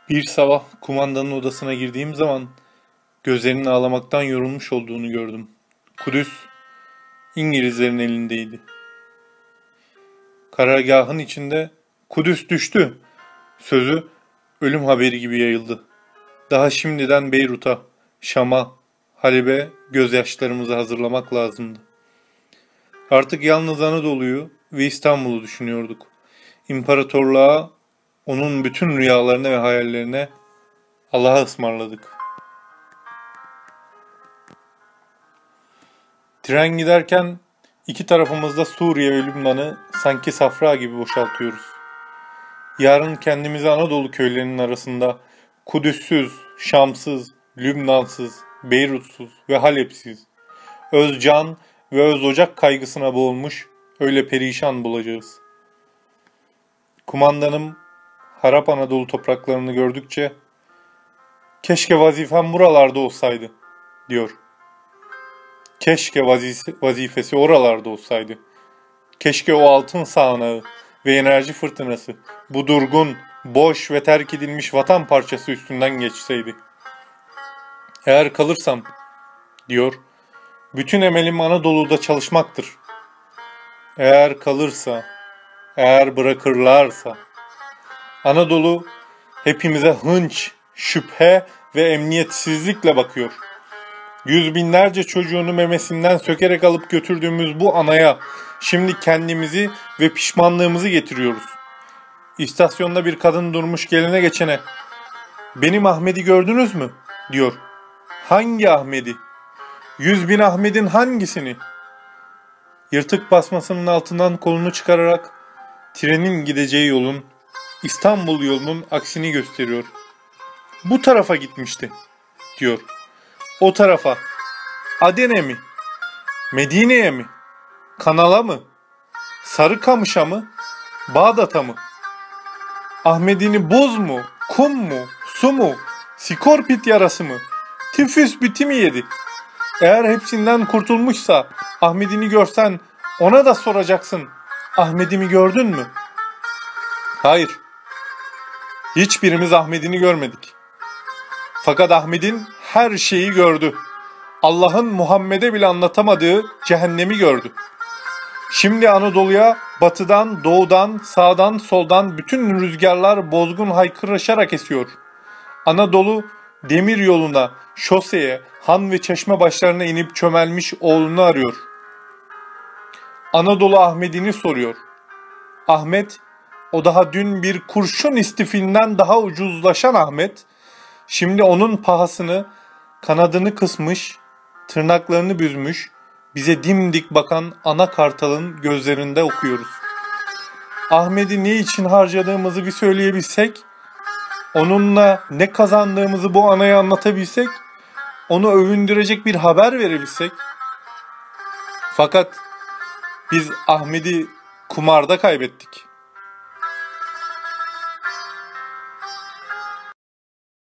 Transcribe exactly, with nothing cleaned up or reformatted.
Bir sabah kumandanın odasına girdiğim zaman gözlerinin ağlamaktan yorulmuş olduğunu gördüm. Kudüs İngilizlerin elindeydi. Karargahın içinde "Kudüs düştü" sözü ölüm haberi gibi yayıldı. Daha şimdiden Beyrut'a, Şam'a, Halep'e gözyaşlarımızı hazırlamak lazımdı. Artık yalnız Anadolu'yu ve İstanbul'u düşünüyorduk. İmparatorluğa, onun bütün rüyalarına ve hayallerine Allah'a ısmarladık. Tren giderken iki tarafımızda Suriye ve Lübnan'ı sanki safra gibi boşaltıyoruz. Yarın kendimizi Anadolu köylerinin arasında Kudüs'süz, Şam'sız, Lübnan'sız, Beyrutsuz ve Halep'siz, öz can ve öz ocak kaygısına boğulmuş öyle perişan bulacağız. Kumandanım harap Anadolu topraklarını gördükçe "Keşke vazifem buralarda olsaydı" diyor. Keşke vazifesi oralarda olsaydı. Keşke o altın sağanağı ve enerji fırtınası bu durgun, boş ve terk edilmiş vatan parçası üstünden geçseydi. Eğer kalırsam, diyor, bütün emelim Anadolu'da çalışmaktır. Eğer kalırsa, eğer bırakırlarsa, Anadolu hepimize hınç, şüphe ve emniyetsizlikle bakıyor. Yüz binlerce çocuğunu memesinden sökerek alıp götürdüğümüz bu anaya şimdi kendimizi ve pişmanlığımızı getiriyoruz. İstasyonda bir kadın durmuş gelene geçene "Benim Ahmet'i gördünüz mü?" diyor. "Hangi Ahmet'i? Yüz bin Ahmet'in hangisini?" Yırtık basmasının altından kolunu çıkararak trenin gideceği yolun, İstanbul yolunun aksini gösteriyor. "Bu tarafa gitmişti" diyor. "O tarafa. Adene mi? Medine'ye mi? Kanal'a mı? Sarıkamış'a mı? Bağdat'a mı? Ahmet'ini boz mu? Kum mu? Su mu? Skorpit yarası mı? Tifüs biti mi yedi? Eğer hepsinden kurtulmuşsa Ahmet'ini görsen ona da soracaksın. Ahmet'imi gördün mü?" Hayır. Hiçbirimiz Ahmet'ini görmedik. Fakat Ahmet'in her şeyi gördü. Allah'ın Muhammed'e bile anlatamadığı cehennemi gördü. Şimdi Anadolu'ya batıdan, doğudan, sağdan, soldan bütün rüzgarlar bozgun haykırışarak esiyor. Anadolu demir yoluna, şoseye, han ve çeşme başlarına inip çömelmiş oğlunu arıyor. Anadolu Ahmet'ini soruyor. Ahmet, o daha dün bir kurşun istifinden daha ucuzlaşan Ahmet, şimdi onun pahasını, kanadını kısmış, tırnaklarını büzmüş, bize dimdik bakan ana kartalın gözlerinde okuyoruz. Ahmet'i ne için harcadığımızı bir söyleyebilsek, onunla ne kazandığımızı bu anaya anlatabilsek, onu övündürecek bir haber verebilsek. Fakat biz Ahmet'i kumarda kaybettik.